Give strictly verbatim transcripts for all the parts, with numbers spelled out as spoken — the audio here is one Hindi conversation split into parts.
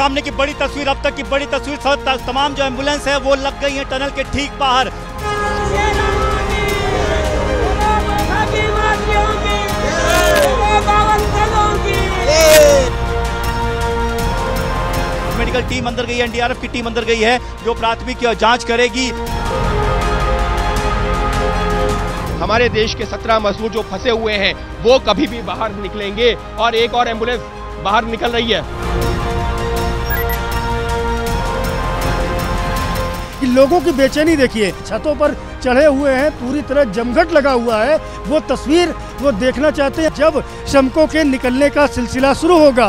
सामने की बड़ी तस्वीर, अब तक की बड़ी तस्वीर, तमाम जो एम्बुलेंस है वो लग गई है टनल के ठीक बाहर। मेडिकल टीम अंदर गई है, एनडीआरएफ की टीम अंदर गई है जो प्राथमिक जांच करेगी। हमारे देश के सत्रह मजदूर जो फंसे हुए हैं वो कभी भी बाहर निकलेंगे और एक और एम्बुलेंस बाहर निकल रही है। लोगों की बेचैनी देखिए, छतों पर चढ़े हुए हैं, पूरी तरह जमघट लगा हुआ है। वो तस्वीर वो देखना चाहते हैं जब श्रमिकों के निकलने का सिलसिला शुरू होगा।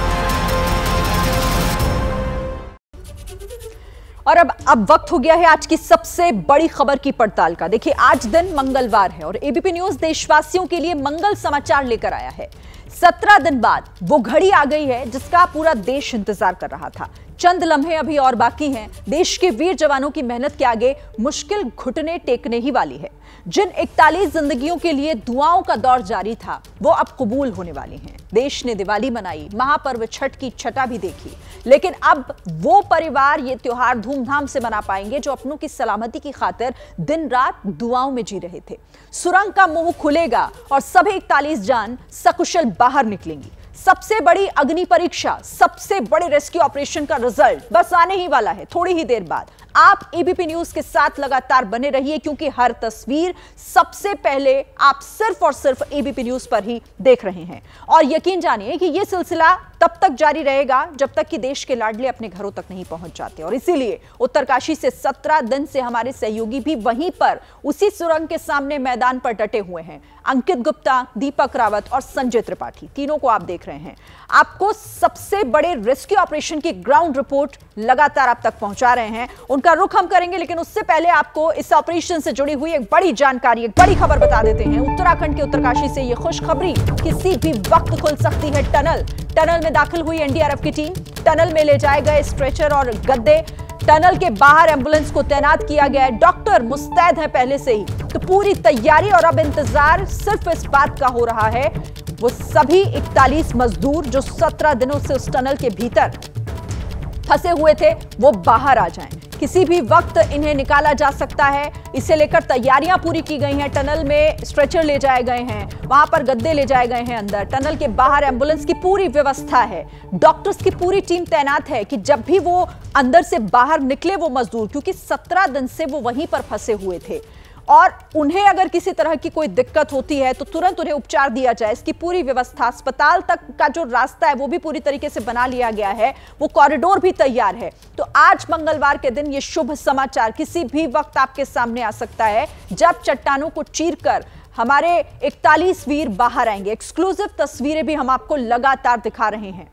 और अब अब वक्त हो गया है आज की सबसे बड़ी खबर की पड़ताल का। देखिए, आज दिन मंगलवार है और एबीपी न्यूज देशवासियों के लिए मंगल समाचार लेकर आया है। सत्रह दिन बाद वो घड़ी आ गई है जिसका पूरा देश इंतजार कर रहा था। चंद लम्हे अभी और बाकी हैं। देश के वीर जवानों की मेहनत के आगे मुश्किल घुटने टेकने ही वाली है। जिन इकतालीस जिंदगियों के लिए दुआओं का दौर जारी था वो अब कबूल होने वाली हैं। देश ने दिवाली मनाई, महापर्व छठ की छटा भी देखी, लेकिन अब वो परिवार ये त्योहार धूमधाम से मना पाएंगे जो अपनों की सलामती की खातिर दिन रात दुआओं में जी रहे थे। सुरंग का मुंह खुलेगा और सभी इकतालीस जान सकुशल बाहर निकलेंगी। सबसे बड़ी अग्नि परीक्षा, सबसे बड़े रेस्क्यू ऑपरेशन का रिजल्ट बस आने ही वाला है थोड़ी ही देर बाद। आप एबीपी न्यूज के साथ लगातार बने रहिए क्योंकि हर तस्वीर सबसे पहले आप सिर्फ और सिर्फ एबीपी न्यूज पर ही देख रहे हैं। और यकीन जानिए कि यह सिलसिला तब तक जारी रहेगा जब तक कि देश के लाडले अपने घरों तक नहीं पहुंच जाते। और इसीलिए उत्तरकाशी से सत्रह दिन से हमारे सहयोगी भी वहीं पर उसी सुरंग के सामने मैदान पर डटे हुए हैं। अंकित गुप्ता, दीपक रावत और संजय त्रिपाठी, तीनों को आप देख रहे हैं। आपको सबसे बड़े रेस्क्यू ऑपरेशन की ग्राउंड रिपोर्ट लगातार आप तक पहुंचा रहे हैं, उनका रुख हम करेंगे। लेकिन उससे पहले आपको इस ऑपरेशन से जुड़ी हुई एक बड़ी जानकारी, एक बड़ी खबर बता देते हैं। उत्तराखंड के उत्तरकाशी से यह खुशखबरी, किसी भी वक्त खुल सकती है टनल। टनल में दाखिल हुई एनडीआरएफ की टीम। टनल में ले जाए गए स्ट्रेचर और गद्दे। टनल के बाहर एम्बुलेंस को तैनात किया गया है। डॉक्टर मुस्तैद है पहले से ही, तो पूरी तैयारी और अब इंतजार सिर्फ इस बात का हो रहा है वो सभी इकतालीस मजदूर जो सत्रह दिनों से उस टनल के भीतर फंसे हुए थे वो बाहर आ जाएं। किसी भी वक्त इन्हें निकाला जा सकता है, इसे लेकर तैयारियां पूरी की गई हैं। टनल में स्ट्रेचर ले जाए गए हैं, वहां पर गद्दे ले जाए गए हैं अंदर। टनल के बाहर एम्बुलेंस की पूरी व्यवस्था है, डॉक्टर्स की पूरी टीम तैनात है कि जब भी वो अंदर से बाहर निकले वो मजदूर, क्योंकि सत्रह दिन से वो वहीं पर फंसे हुए थे और उन्हें अगर किसी तरह की कोई दिक्कत होती है तो तुरंत उन्हें उपचार दिया जाए, इसकी पूरी व्यवस्था, अस्पताल तक का जो रास्ता है वो भी पूरी तरीके से बना लिया गया है, वो कॉरिडोर भी तैयार है। तो आज मंगलवार के दिन ये शुभ समाचार किसी भी वक्त आपके सामने आ सकता है जब चट्टानों को चीरकर हमारे इकतालीस वीर बाहर आएंगे। एक्सक्लूसिव तस्वीरें भी हम आपको लगातार दिखा रहे हैं।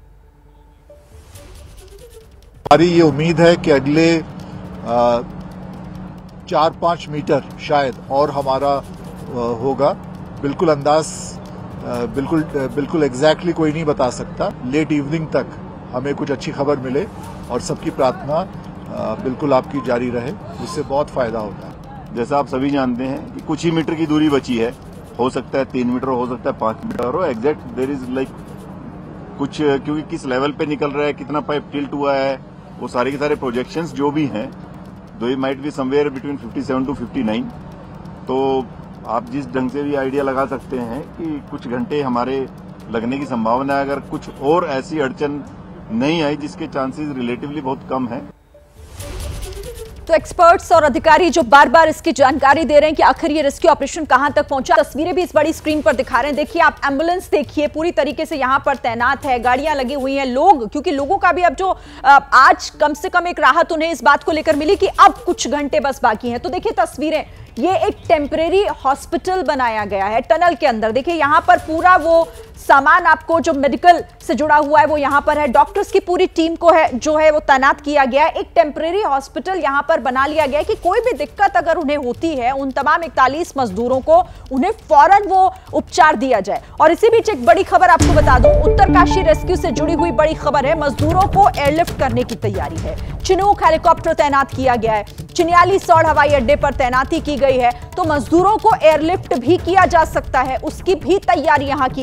हमारी ये उम्मीद है कि अगले आ, चार पाँच मीटर शायद और हमारा होगा। बिल्कुल अंदाज बिल्कुल बिल्कुल एग्जैक्टली कोई नहीं बता सकता। लेट इवनिंग तक हमें कुछ अच्छी खबर मिले और सबकी प्रार्थना बिल्कुल आपकी जारी रहे, उससे बहुत फायदा होता है। जैसा आप सभी जानते हैं कि कुछ ही मीटर की दूरी बची है, हो सकता है तीन मीटर, हो सकता है पांच मीटर, और एग्जैक्ट देयर इज लाइक कुछ, क्योंकि किस लेवल पे निकल रहा है, कितना पाइप टिल्ट हुआ है, वो सारे के सारे प्रोजेक्शंस जो भी हैं, though he might be somewhere between fifty seven to fifty nine. तो आप जिस ढंग से भी आइडिया लगा सकते हैं कि कुछ घंटे हमारे लगने की संभावना है, अगर कुछ और ऐसी अड़चन नहीं आई जिसके चांसेस रिलेटिवली बहुत कम है। तो एक्सपर्ट्स और अधिकारी जो बार बार इसकी जानकारी दे रहे हैं कि आखिर ये रेस्क्यू ऑपरेशन कहां तक पहुंचा, तस्वीरें भी इस बड़ी स्क्रीन पर दिखा रहे हैं। देखिए आप एम्बुलेंस देखिए, पूरी तरीके से यहां पर तैनात है, गाड़ियां लगी हुई हैं, लोग, क्योंकि लोगों का भी अब जो आज कम से कम एक राहत उन्हें इस बात को लेकर मिली कि अब कुछ घंटे बस बाकी हैं। तो देखिए तस्वीरें, ये एक टेम्परेरी हॉस्पिटल बनाया गया है टनल के अंदर। देखिए यहां पर पूरा वो सामान आपको जो मेडिकल से जुड़ा हुआ है वो यहां पर है, डॉक्टर्स की पूरी टीम को है जो है वो तैनात किया गया है। एक टेम्परेरी हॉस्पिटल यहां पर बना लिया गया है कि कोई भी दिक्कत अगर उन्हें होती है, उन तमाम इकतालीस मजदूरों को उन्हें फौरन वो उपचार दिया जाए। और इसी बीच एक बड़ी खबर आपको बता दूं, उत्तरकाशी रेस्क्यू से जुड़ी हुई बड़ी खबर है, मजदूरों को एयरलिफ्ट करने की तैयारी है। चिनूक हेलीकॉप्टर तैनात किया गया है, चिन्याली सौड़ हवाई अड्डे पर तैनाती की गई है, तो मजदूरों को एयरलिफ्ट भी किया जा सकता है, उसकी भी तैयारी यहां की गई है।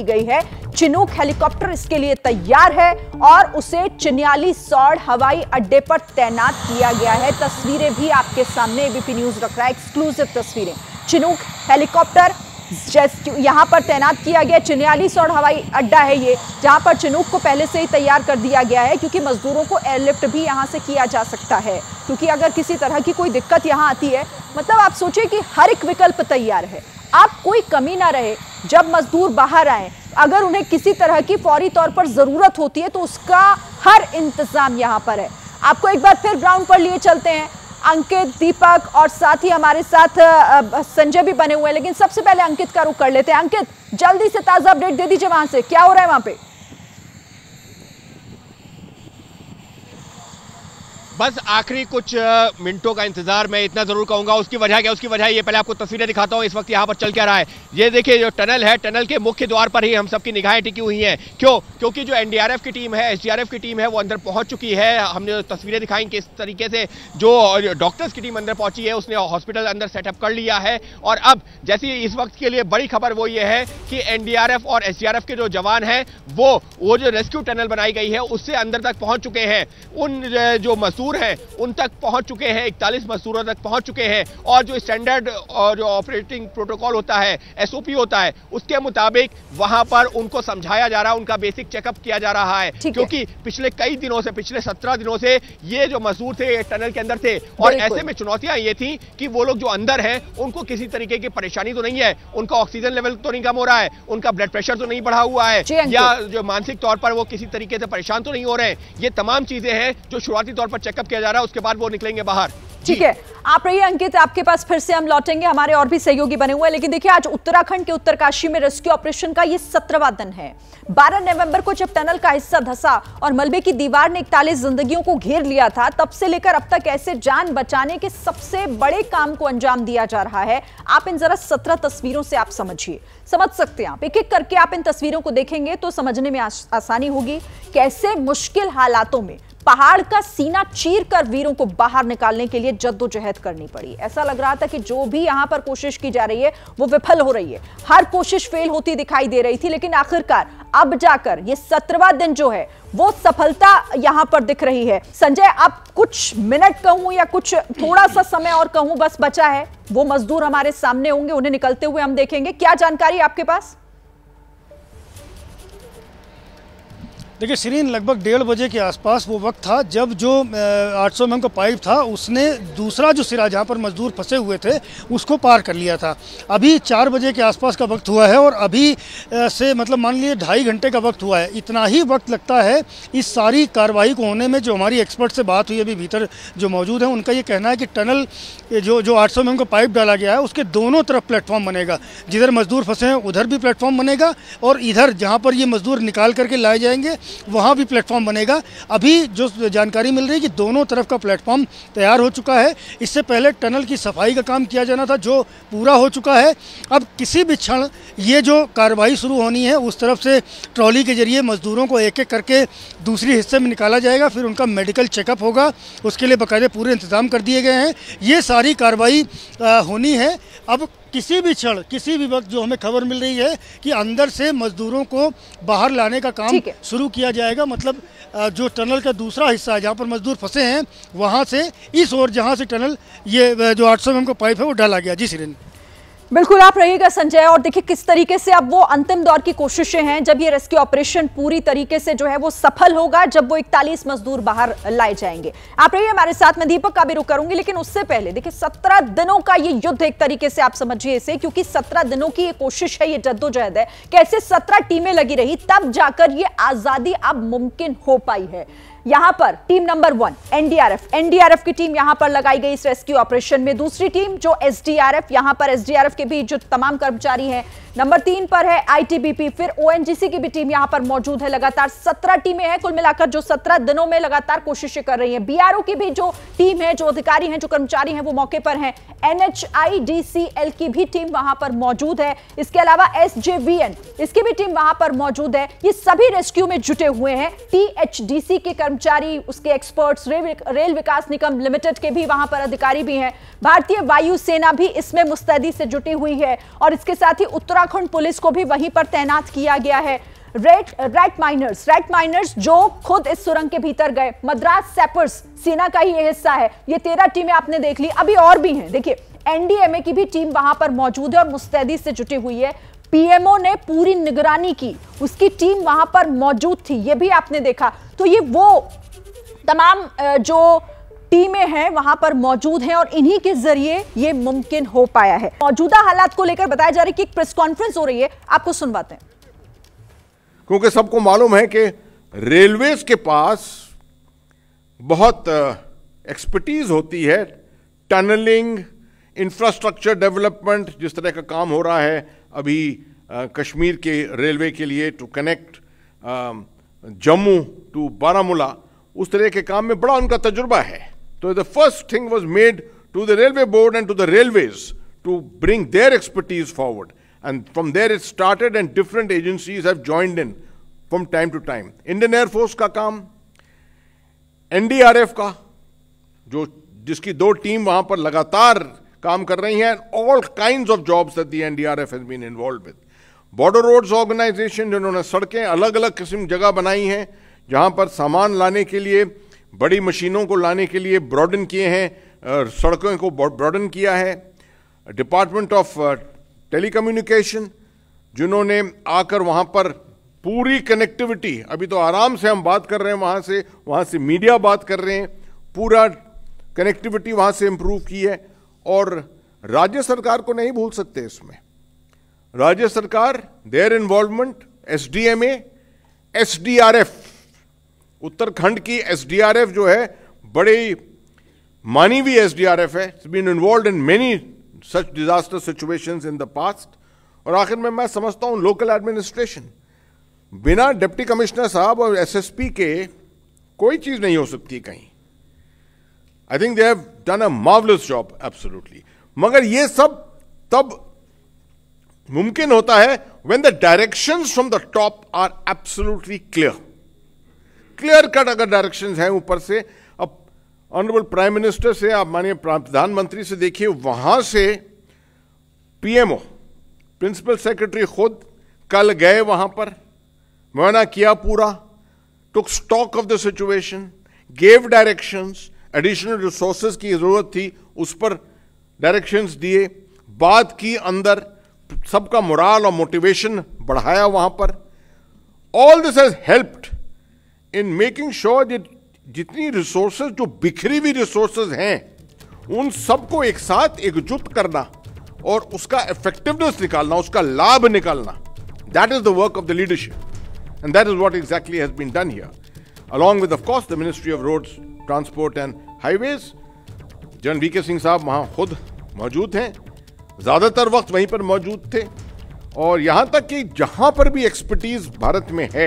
चिनूक हेलीकॉप्टर इसके लिए तैयार है और उसे चिन्याली सौड़ हवाई अड्डे पर तैनात किया गया है। तस्वीरें भी आपके सामने एबीपी न्यूज रख रहा है, एक्सक्लूसिव तस्वीरें। चिनूक हेलीकॉप्टर यहां पर तैनात किया गया। चिन्याली सौड़ हवाई अड्डा है ये, जहां पर चिनूक को पहले से ही तैयार कर दिया गया है, क्योंकि मजदूरों को एयरलिफ्ट भी यहां से किया जा सकता है। क्योंकि अगर किसी तरह की कोई दिक्कत यहां आती है, मतलब आप सोचिए कि हर एक विकल्प तैयार है, आप कोई कमी ना रहे। जब मजदूर बाहर आए, अगर उन्हें किसी तरह की फौरी तौर पर जरूरत होती है तो उसका हर इंतजाम यहां पर है। आपको एक बार फिर ग्राउंड पर लिए चलते हैं। अंकित, दीपक और साथ ही हमारे साथ संजय भी बने हुए हैं, लेकिन सबसे पहले अंकित का रुख कर लेते हैं। अंकित, जल्दी से ताजा अपडेट दे दीजिए, वहां से क्या हो रहा है वहां पे? बस आखिरी कुछ मिनटों का इंतजार मैं इतना जरूर कहूंगा। उसकी वजह क्या? उसकी वजह ये, पहले आपको तस्वीरें दिखाता हूं इस वक्त यहाँ पर चल क्या रहा है। ये देखिए जो टनल है, टनल के मुख्य द्वार पर ही हम सबकी निगाहें टिकी हुई हैं। क्यों? क्योंकि जो एनडीआरएफ की टीम है, एसडीआरएफ की टीम है, वो अंदर पहुंच चुकी है। हमने तस्वीरें दिखाई किस तरीके से जो डॉक्टर्स की टीम अंदर पहुंची है, उसने हॉस्पिटल अंदर सेटअप कर लिया है। और अब जैसी इस वक्त के लिए बड़ी खबर वो ये है कि एनडीआरएफ और एसडीआरएफ के जो जवान हैं वो वो जो रेस्क्यू टनल बनाई गई है उससे अंदर तक पहुंच चुके हैं। उन जो मजदूर हैं उन तक पहुंच चुके हैं, इकतालीस मजदूरों तक पहुंच चुके हैं। और जो स्टैंडर्ड और जो ऑपरेटिंग प्रोटोकॉल होता है, एसओपी होता है, उसके मुताबिक वहां पर उनको समझाया जा रहा है, उनका बेसिक चेकअप किया जा रहा है। क्योंकि पिछले कई दिनों से, पिछले सत्रह दिनों से ये जो मजदूर थे टनल के अंदर थे, और ऐसे में चुनौतियां ये थी कि वो लोग जो अंदर हैं उनको किसी तरीके की परेशानी तो नहीं है, उनका ऑक्सीजन लेवल तो नहीं कम हो रहा है, उनका ब्लड प्रेशर तो नहीं बढ़ा हुआ है, या जो मानसिक तौर पर वो किसी तरीके से परेशान तो नहीं हो रहे हैं। ये तमाम चीजें हैं जो शुरुआती तौर पर चेकअप किया जा रहा है, उसके बाद वो निकलेंगे बाहर। ठीक है, आप रहिए अंकित, आपके पास फिर से हम लौटेंगे। हमारे और भी सहयोगी बने हुए हैं, लेकिन देखिए आज उत्तराखंड के उत्तरकाशी में रेस्क्यू ऑपरेशन का ये सत्रहवां दिन है। बारह नवंबर को जब टनल का हिस्सा धंसा और मलबे की दीवार ने इकतालीस जिंदगियों को घेर लिया था, तब से लेकर अब तक ऐसे जान बचाने के सबसे बड़े काम को अंजाम दिया जा रहा है। आप इन जरा सत्रह तस्वीरों से आप समझिए, समझ सकते हैं आप, एक एक करके आप इन तस्वीरों को देखेंगे तो समझने में आस, आसानी होगी कैसे मुश्किल हालातों में पहाड़ का सीना चीर कर वीरों को बाहर निकालने के लिए जद्दोजहद करनी पड़ी। ऐसा लग रहा था कि जो भी यहां पर कोशिश की जा रही है वो विफल हो रही है, हर कोशिश फेल होती दिखाई दे रही थी, लेकिन आखिरकार अब जाकर ये सत्रहवां दिन जो है वो सफलता यहां पर दिख रही है। संजय, आप कुछ मिनट कहूं या कुछ थोड़ा सा समय और कहूं बस बचा है, वो मजदूर हमारे सामने होंगे, उन्हें निकलते हुए हम देखेंगे। क्या जानकारी आपके पास? देखिए शिरीन, लगभग डेढ़ बजे के आसपास वो वक्त था जब जो आठ सौ एम एम का पाइप था उसने दूसरा जो सिरा जहाँ पर मजदूर फंसे हुए थे उसको पार कर लिया था। अभी चार बजे के आसपास का वक्त हुआ है और अभी से मतलब मान लीजिए ढाई घंटे का वक्त हुआ है। इतना ही वक्त लगता है इस सारी कार्रवाई को होने में। जो हमारी एक्सपर्ट से बात हुई अभी भीतर जो मौजूद है, उनका ये कहना है कि टनल जो जो आठ सौ एम एम का पाइप डाला गया है उसके दोनों तरफ प्लेटफॉर्म बनेगा। जिधर मजदूर फंसे हैं उधर भी प्लेटफॉर्म बनेगा और इधर जहाँ पर ये मजदूर निकाल करके लाए जाएंगे वहाँ भी प्लेटफॉर्म बनेगा। अभी जो जानकारी मिल रही है कि दोनों तरफ का प्लेटफॉर्म तैयार हो चुका है। इससे पहले टनल की सफाई का काम किया जाना था जो पूरा हो चुका है। अब किसी भी क्षण ये जो कार्रवाई शुरू होनी है उस तरफ से ट्रॉली के जरिए मजदूरों को एक एक करके दूसरी हिस्से में निकाला जाएगा, फिर उनका मेडिकल चेकअप होगा, उसके लिए बाकायदे पूरे इंतजाम कर दिए गए हैं। ये सारी कार्रवाई होनी है। अब किसी भी क्षण, किसी भी वक्त जो हमें खबर मिल रही है कि अंदर से मजदूरों को बाहर लाने का काम शुरू किया जाएगा। मतलब जो टनल का दूसरा हिस्सा है जहाँ पर मजदूर फंसे हैं वहाँ से इस ओर जहाँ से टनल ये जो आठ सौ एम एम का पाइप है वो डाला गया। जी सिरिन, बिल्कुल आप रहिएगा संजय। और देखिए किस तरीके से अब वो अंतिम दौर की कोशिशें हैं जब ये रेस्क्यू ऑपरेशन पूरी तरीके से जो है वो सफल होगा, जब वो इकतालीस मजदूर बाहर लाए जाएंगे। आप रहिए हमारे साथ, मैं दीपक का भी रुख करूंगी, लेकिन उससे पहले देखिए सत्रह दिनों का ये युद्ध एक तरीके से आप समझिए इसे, क्योंकि सत्रह दिनों की ये कोशिश है, ये जद्दोजहद है। कैसे सत्रह टीमें लगी रही तब जाकर ये आजादी अब मुमकिन हो पाई है। यहां पर team number one NDRF NDRF की टीम यहां पर लगाई गई इस रेस्क्यू ऑपरेशन में। दूसरी टीम जो एसडीआरएफ, यहां पर एसडीआरएफ के भी जो तमाम कर्मचारी हैं। नंबर तीन पर है आईटीबीपी, फिर ओएनजीसी की भी टीम यहां पर मौजूद है। लगातार सत्रह टीमें हैं कुल मिलाकर जो सत्रह दिनों में लगातार कोशिशें कर रही हैं। बीआरओ की भी जो टीम है, जो अधिकारी हैं, जो कर्मचारी हैं, वो मौके पर हैं। एनएचआईडीसीएल की भी टीम वहां पर मौजूद है। इसके अलावा एसजेवीएन, इसकी भी टीम वहां पर मौजूद है। ये सभी रेस्क्यू में जुटे हुए हैं। टीएचडीसी के कर्मचारी, उसके एक्सपर्ट्स, रेल विकास निगम लिमिटेड के भी वहां पर अधिकारी भी हैं। भारतीय वायुसेना भी इसमें मुस्तैदी से जुटी हुई है और इसके साथ ही उत्तराखंड पुलिस को भी वहीं पर तैनात किया गया है। Rat rat miners rat miners जो खुद इस सुरंग के भीतर गए, मद्रास सैपर्स सेना का ही ये हिस्सा है। ये तेरह टीमें आपने देख ली, अभी और भी हैं। देखिए एनडीएमए की भी टीम वहां पर मौजूद है और मुस्तैदी से जुटी हुई है। पीएमओ ने पूरी निगरानी की, उसकी टीम वहां पर मौजूद थी, ये भी आपने देखा। तो ये वो तमाम जो टीमें हैं वहां पर मौजूद हैं और इन्हीं के जरिए ये मुमकिन हो पाया है। मौजूदा हालात को लेकर बताया जा रहा है कि एक प्रेस कॉन्फ्रेंस हो रही है, आपको सुनवाते हैं। क्योंकि सबको मालूम है कि रेलवेज के पास बहुत एक्सपर्टीज होती है, टनलिंग, इंफ्रास्ट्रक्चर डेवलपमेंट, जिस तरह का काम हो रहा है अभी आ, कश्मीर के रेलवे के लिए to connect Jammu to Baramulla, उस तरह के काम में बड़ा उनका तजुर्बा है। तो the first thing was made to the railway board and to the railways to bring their expertise forward, and from there it started and different agencies have joined in from time to time. Indian air force का काम, एनडीआरएफ का जो जिसकी दो टीम वहां पर लगातार काम कर रही हैं, all kinds of jobs that the NDRF has been involved with. Border roads organisation, जिन्होंने सड़कें अलग अलग किस्म जगह बनाई हैं जहां पर सामान लाने के लिए, बड़ी मशीनों को लाने के लिए ब्रॉडन किए हैं, सड़कों को ब्रॉडन किया है। डिपार्टमेंट ऑफ टेलीकम्युनिकेशन, जिन्होंने आकर वहां पर पूरी कनेक्टिविटी, अभी तो आराम से हम बात कर रहे हैं वहां से, वहां से मीडिया बात कर रहे हैं, पूरा कनेक्टिविटी वहां से इंप्रूव की है। और राज्य सरकार को नहीं भूल सकते इसमें। राज्य सरकार, their involvement, SDMA, SDRF, Uttarakhand की एसडीआरएफ जो है बड़ी मानी हुई एसडीआरएफ है, it's been involved in many such disaster situations in the past. और आखिर में मैं समझता हूं लोकल एडमिनिस्ट्रेशन, बिना डिप्टी कमिश्नर साहब और एसएसपी के कोई चीज नहीं हो सकती कहीं। I think they have done a marvellous job, absolutely. मगर ये सब तब मुमकिन होता है when the directions from the top are absolutely clear. Clear cut अगर डायरेक्शंस हैं ऊपर से, अब ऑनरेबल प्राइम मिनिस्टर से, आप मानिए प्रधानमंत्री से देखिए, वहां से पीएमओ, प्रिंसिपल सेक्रेटरी खुद कल गए वहां पर, मुआयना किया पूरा, took stock of the situation, gave directions, additional resources की जरूरत थी उस पर डायरेक्शंस दिए, बात की, अंदर सबका मोराल और मोटिवेशन बढ़ाया वहां पर। All this has helped in making sure that जितनी रिसोर्सेज, जो बिखरी हुई रिसोर्सेज हैं, उन सबको एक साथ एकजुट करना और उसका इफेक्टिवनेस निकालना, उसका लाभ निकालना, that is the work of the leadership and that is what exactly has been done here, along with of course the Ministry of Roads, Transport and Highways। General V K Singh साहब वहां खुद मौजूद हैं, ज्यादातर वक्त वहीं पर मौजूद थे। और यहां तक कि जहां पर भी एक्सपर्टीज भारत में है,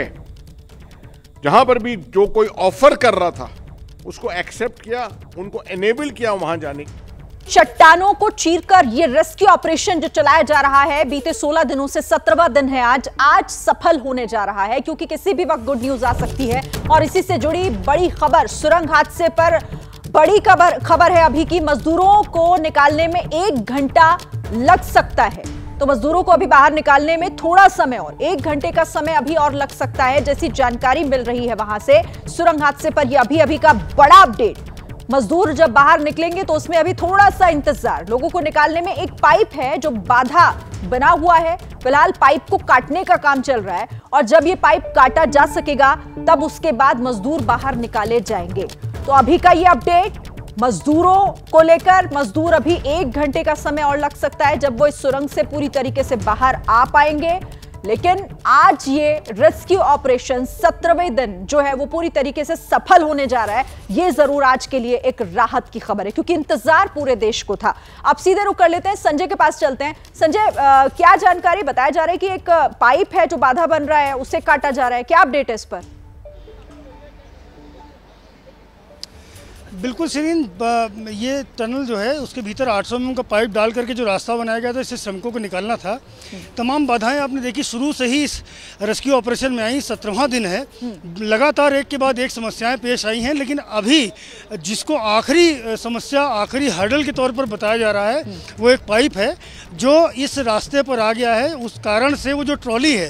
जहां पर भी जो कोई ऑफर कर रहा था उसको एक्सेप्ट किया, उनको एनेबल किया वहां जाने। चट्टानों को चीरकर ये रेस्क्यू ऑपरेशन जो चलाया जा रहा है, बीते सोलह दिनों से सत्रहवां दिन है आज, आज सफल होने जा रहा है, क्योंकि किसी भी वक्त गुड न्यूज आ सकती है। और इसी से जुड़ी बड़ी खबर, सुरंग हादसे पर बड़ी खबर खबर है अभी की, मजदूरों को निकालने में एक घंटा लग सकता है। तो मजदूरों को अभी बाहर निकालने में थोड़ा समय, और एक घंटे का समय अभी और लग सकता है, जैसी जानकारी मिल रही है वहां से सुरंग हादसे पर। यह अभी अभी का बड़ा अपडेट। मजदूर जब बाहर निकलेंगे तो उसमें अभी थोड़ा सा इंतजार। लोगों को निकालने में एक पाइप है जो बाधा बना हुआ है, फिलहाल पाइप को काटने का काम चल रहा है, और जब ये पाइप काटा जा सकेगा तब उसके बाद मजदूर बाहर निकाले जाएंगे। तो अभी का ये अपडेट मजदूरों को लेकर, मजदूर अभी एक घंटे का समय और लग सकता है जब वो इस सुरंग से पूरी तरीके से बाहर आ पाएंगे। लेकिन आज ये रेस्क्यू ऑपरेशन सत्रहवें दिन जो है वो पूरी तरीके से सफल होने जा रहा है। ये जरूर आज के लिए एक राहत की खबर है, क्योंकि इंतजार पूरे देश को था। अब सीधे रुक कर लेते हैं, संजय के पास चलते हैं। संजय, क्या जानकारी? बताया जा रहा है कि एक पाइप है जो बाधा बन रहा है, उसे काटा जा रहा है, क्या अपडेट है इस पर? बिल्कुल शिरीन, ये टनल जो है उसके भीतर आठ सौ एम एम का पाइप डाल करके जो रास्ता बनाया गया था, इससे श्रमिकों को निकालना था। तमाम बाधाएं आपने देखी, शुरू से ही इस रेस्क्यू ऑपरेशन में आई। सत्रहवां दिन है, लगातार एक के बाद एक समस्याएं पेश आई हैं, लेकिन अभी जिसको आखिरी समस्या, आखिरी हर्डल के तौर पर बताया जा रहा है, वो एक पाइप है जो इस रास्ते पर आ गया है। उस कारण से वो जो ट्रॉली है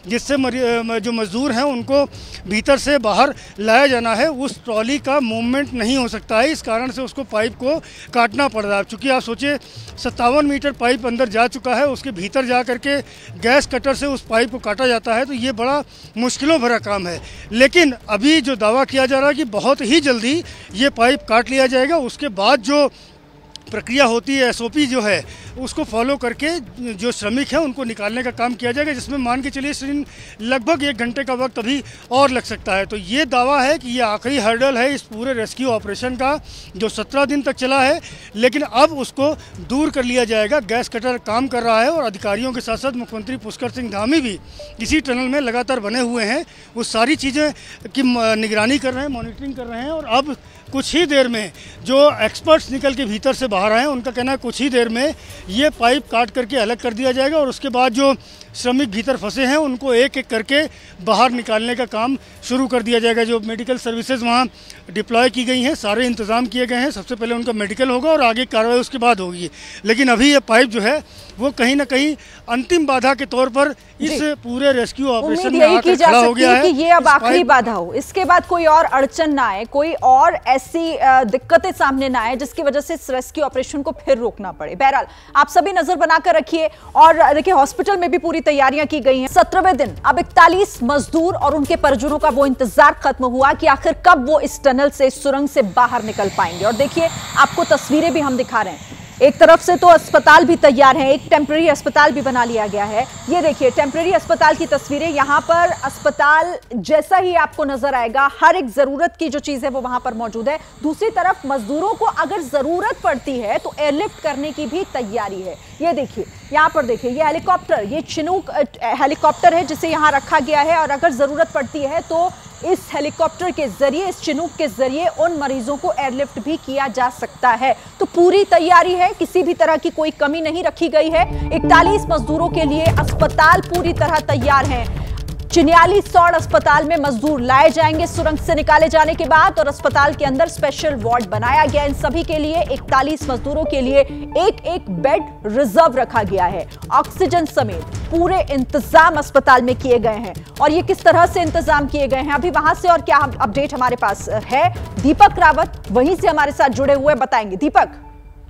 जिससे जो मजदूर हैं उनको भीतर से बाहर लाया जाना है, उस ट्रॉली का मूवमेंट नहीं हो सकता है। इस कारण से उसको पाइप को काटना पड़ रहा है। चूँकि आप सोचिए सत्तावन मीटर पाइप अंदर जा चुका है, उसके भीतर जा करके गैस कटर से उस पाइप को काटा जाता है, तो ये बड़ा मुश्किलों भरा काम है। लेकिन अभी जो दावा किया जा रहा है कि बहुत ही जल्दी ये पाइप काट लिया जाएगा। उसके बाद जो प्रक्रिया होती है, एसओपी जो है, उसको फॉलो करके जो श्रमिक हैं उनको निकालने का काम किया जाएगा, जिसमें मान के चलिए श्रीन लगभग एक घंटे का वक्त अभी और लग सकता है। तो ये दावा है कि ये आखिरी हर्डल है इस पूरे रेस्क्यू ऑपरेशन का, जो सत्रह दिन तक चला है, लेकिन अब उसको दूर कर लिया जाएगा। गैस कटर काम कर रहा है और अधिकारियों के साथ साथ मुख्यमंत्री पुष्कर सिंह धामी भी इसी टनल में लगातार बने हुए हैं। वो सारी चीज़ें की निगरानी कर रहे हैं, मॉनिटरिंग कर रहे हैं। और अब कुछ ही देर में जो एक्सपर्ट्स निकल के भीतर से बाहर आए, उनका कहना है कुछ ही देर में ये पाइप काट करके अलग कर दिया जाएगा और उसके बाद जो श्रमिक भीतर फंसे हैं उनको एक एक करके बाहर निकालने का काम शुरू कर दिया जाएगा। जो मेडिकल सर्विसेज वहाँ डिप्लॉय की गई हैं, सारे इंतज़ाम किए गए हैं। सबसे पहले उनका मेडिकल होगा और आगे कार्रवाई उसके बाद होगी। लेकिन अभी ये पाइप जो है वो कहीं ना कहीं अंतिम बाधा के तौर पर इस पूरे रेस्क्यू ऑपरेशन में आकर खड़ा हो गया है कि ये अब आखिरी बाधा हो, इसके बाद कोई और अड़चन ना आए, कोई और ऐसी दिक्कतें सामने ना आए जिसकी वजह से इस रेस्क्यू ऑपरेशन को फिर रोकना पड़े। बहरहाल आप सभी नजर बनाकर रखिए। और देखिए हॉस्पिटल में भी पूरी तैयारियां की गई हैं। सत्रहवें दिन अब इकतालीस मजदूर और उनके परिजनों का वो इंतजार खत्म हुआ कि आखिर कब वो इस टनल से, इस सुरंग से बाहर निकल पाएंगे। और देखिए आपको तस्वीरें भी हम दिखा रहे हैं। एक तरफ से तो अस्पताल भी तैयार है, एक टेम्पररी अस्पताल भी बना लिया गया है। ये देखिए टेम्पररी अस्पताल की तस्वीरें। यहाँ पर अस्पताल जैसा ही आपको नजर आएगा, हर एक जरूरत की जो चीज है वो वहां पर मौजूद है। दूसरी तरफ मजदूरों को अगर जरूरत पड़ती है तो एयरलिफ्ट करने की भी तैयारी है। ये देखिए यहाँ पर देखिए, ये हेलीकॉप्टर, ये चिनूक हेलीकॉप्टर है जिसे यहाँ रखा गया है। और अगर जरूरत पड़ती है तो इस हेलीकॉप्टर के जरिए, इस चिनूक के जरिए उन मरीजों को एयरलिफ्ट भी किया जा सकता है। तो पूरी तैयारी है, किसी भी तरह की कोई कमी नहीं रखी गई है। इकतालीस मजदूरों के लिए अस्पताल पूरी तरह तैयार है। चिन्याली सौड़ अस्पताल में मजदूर लाए जाएंगे सुरंग से निकाले जाने के बाद, और अस्पताल के अंदर स्पेशल वार्ड बनाया गया। इन सभी के लिए इकतालीस मजदूरों के लिए एक एक बेड रिजर्व रखा गया है। ऑक्सीजन समेत पूरे इंतजाम अस्पताल में किए गए हैं। और ये किस तरह से इंतजाम किए गए हैं, अभी वहां से और क्या अपडेट हमारे पास है, दीपक रावत वहीं से हमारे साथ जुड़े हुए बताएंगे। दीपक।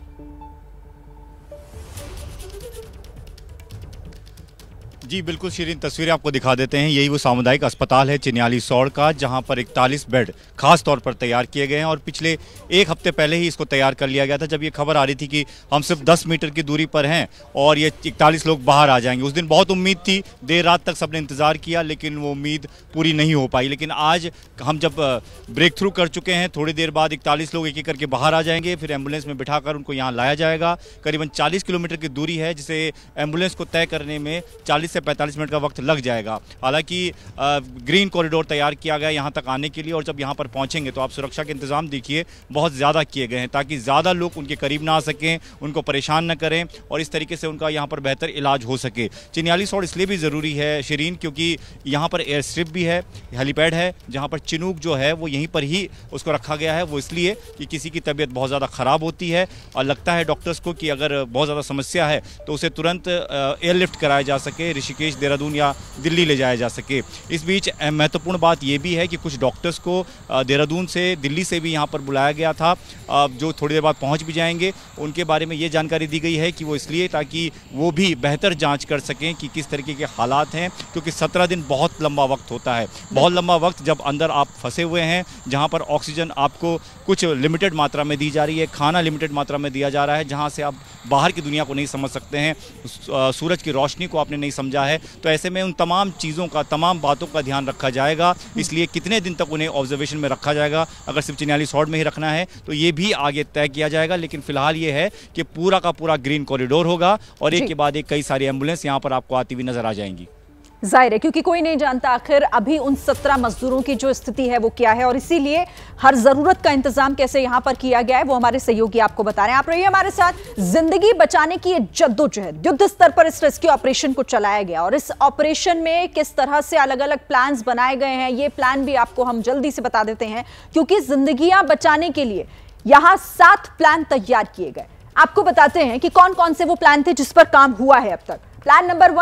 जी बिल्कुल शिरीन, तस्वीरें आपको दिखा देते हैं। यही वो सामुदायिक अस्पताल है चिन्याली सौड़ का, जहां पर इकतालीस बेड खास तौर पर तैयार किए गए हैं। और पिछले एक हफ्ते पहले ही इसको तैयार कर लिया गया था, जब ये खबर आ रही थी कि हम सिर्फ दस मीटर की दूरी पर हैं और ये इकतालीस लोग बाहर आ जाएंगे। उस दिन बहुत उम्मीद थी, देर रात तक सबने इंतजार किया, लेकिन वो उम्मीद पूरी नहीं हो पाई। लेकिन आज हम जब ब्रेक थ्रू कर चुके हैं, थोड़ी देर बाद इकतालीस लोग एक एक करके बाहर आ जाएंगे, फिर एम्बुलेंस में बिठाकर उनको यहाँ लाया जाएगा। करीबन चालीस किलोमीटर की दूरी है, जिसे एम्बुलेंस को तय करने में चालीस से पैंतालीस मिनट का वक्त लग जाएगा। हालांकि ग्रीन कॉरिडोर तैयार किया गया यहाँ तक आने के लिए, और जब यहाँ पर पहुँचेंगे तो आप सुरक्षा के इंतजाम देखिए, बहुत ज़्यादा किए गए हैं ताकि ज़्यादा लोग उनके करीब ना आ सकें, उनको परेशान न करें, और इस तरीके से उनका यहाँ पर बेहतर इलाज हो सके। चिन्याली सौड़ इसलिए भी ज़रूरी है शिरीन, क्योंकि यहाँ पर एयर स्ट्रिप भी है, हेलीपैड है, जहाँ पर चिनूक जो है वो यहीं पर ही उसको रखा गया है। वो इसलिए कि किसी की तबीयत बहुत ज़्यादा ख़राब होती है और लगता है डॉक्टर्स को कि अगर बहुत ज़्यादा समस्या है तो उसे तुरंत एयरलिफ्ट कराया जा सके, ऋषिकेश, देहरादून या दिल्ली ले जाया जा सके। इस बीच महत्वपूर्ण बात यह भी है कि कुछ डॉक्टर्स को देहरादून से, दिल्ली से भी यहाँ पर बुलाया गया था, जो थोड़ी देर बाद पहुँच भी जाएंगे। उनके बारे में ये जानकारी दी गई है कि वो इसलिए ताकि वो भी बेहतर जाँच कर सकें कि किस तरीके के हालात हैं, क्योंकि सत्रह दिन बहुत लंबा वक्त होता है, बहुत लंबा वक्त जब अंदर आप फंसे हुए हैं, जहाँ पर ऑक्सीजन आपको कुछ लिमिटेड मात्रा में दी जा रही है, खाना लिमिटेड मात्रा में दिया जा रहा है, जहाँ से आप बाहर की दुनिया को नहीं समझ सकते हैं, सूरज की रोशनी को आपने नहीं समझा है। तो ऐसे में उन तमाम चीज़ों का, तमाम बातों का ध्यान रखा जाएगा। इसलिए कितने दिन तक उन्हें ऑब्जर्वेशन में रखा जाएगा, अगर सिर्फ चिन्याली सौड़ में ही रखना है तो ये भी आगे तय किया जाएगा। लेकिन फिलहाल ये है कि पूरा का पूरा ग्रीन कॉरिडोर होगा और एक के बाद एक कई सारी एम्बुलेंस यहाँ पर आपको आती हुई नजर आ जाएंगी। जाहिर है, क्योंकि कोई नहीं जानता आखिर अभी उन सत्रह मजदूरों की जो स्थिति है वो क्या है, और इसीलिए हर जरूरत का इंतजाम कैसे यहां पर किया गया है वो हमारे सहयोगी आपको बता रहे हैं। आप रहिए हमारे साथ। जिंदगी बचाने की ये जद्दोजहद, युद्ध स्तर पर इस रेस्क्यू ऑपरेशन को चलाया गया, और इस ऑपरेशन में किस तरह से अलग अलग प्लान्स बनाए गए हैं, ये प्लान भी आपको हम जल्दी से बता देते हैं, क्योंकि जिंदगियां बचाने के लिए यहां सात प्लान तैयार किए गए। आपको बताते हैं कि कौन कौन से वो प्लान थे जिस पर काम हुआ है अब तक। Plan number one,